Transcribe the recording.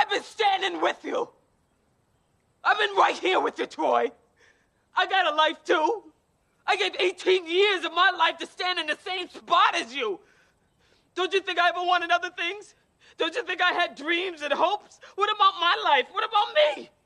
been standing with you. I've been right here with you, Troy. I got a life too. I gave 18 years of my life to stand in the same spot as you. Don't you think I ever wanted other things? Don't you think I had dreams and hopes? What about my life? What about me?